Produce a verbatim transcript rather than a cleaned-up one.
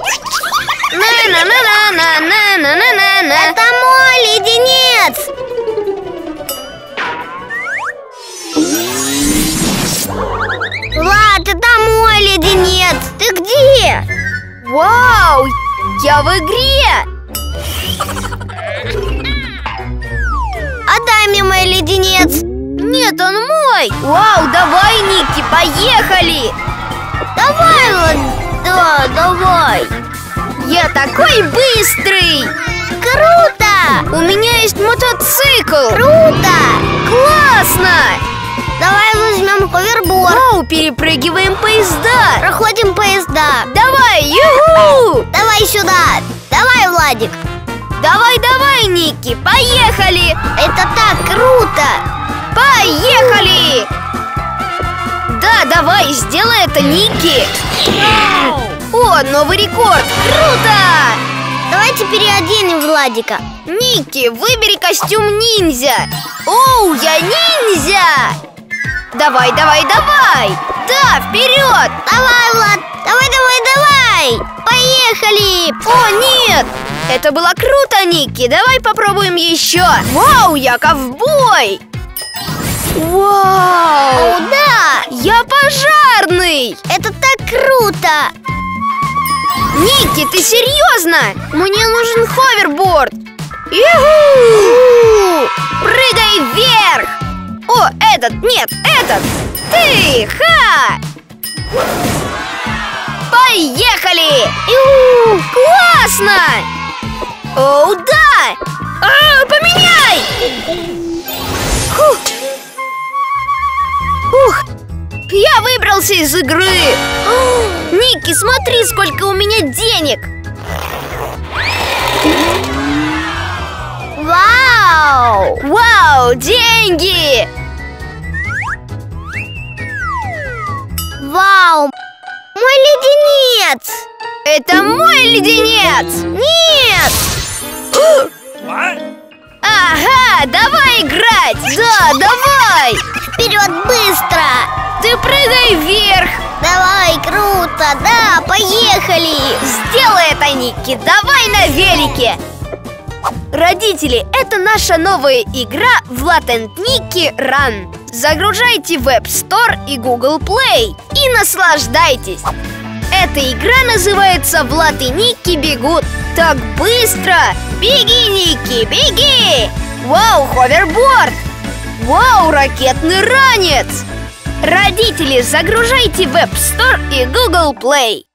На-на-на-на-на-на-на-на-на. Это мой леденец! Влад, это мой леденец! Ты где? Вау! Я в игре! Отдай мне мой леденец! Нет, он мой! Вау, давай, Ники, поехали! Давай, Влад! Да, давай! Я такой быстрый! Круто! У меня есть мотоцикл! Круто! Классно! Давай возьмем ховерборд. Вау, перепрыгиваем поезда! Проходим поезда. Давай, юху! Давай сюда. Давай, Владик. Давай, давай, Ники, поехали! Это так круто! Поехали! Да, давай, сделай это, Ники! О, новый рекорд! Круто! Давайте переоденем Владика. Ники, выбери костюм ниндзя! Оу, я ниндзя! Давай, давай, давай! Да, вперед! Давай, Влад! Давай, давай, давай! Поехали! О, нет! Это было круто, Ники! Давай попробуем еще! Вау, я ковбой! Вау! О, да! Я пожарный! Это так круто! Ники, ты серьезно? Мне нужен ховерборд! Юху! Прыгай вверх! О, этот, нет, этот! Ты, ха! Поехали! Ю, классно! О, да! А, поменяй! Фух. Ух! Я выбрался из игры! О, Ники, смотри, сколько у меня денег! Вау! Вау, деньги! Вау! Мой леденец! Это мой леденец! Нет! Ага, давай играть! Да, давай! Вперед, быстро! Ты прыгай вверх! Давай, круто! Да, поехали! Сделай это, Ники! Давай на велике! Родители, это наша новая игра Влад энд Ники Run. Загружайте в App Store и Google Play и наслаждайтесь! Эта игра называется «Влад и Ники бегут». Так быстро! Беги, Ники, беги! Вау, ховерборд! Вау, ракетный ранец! Родители, загружайте в App Store и Google Play.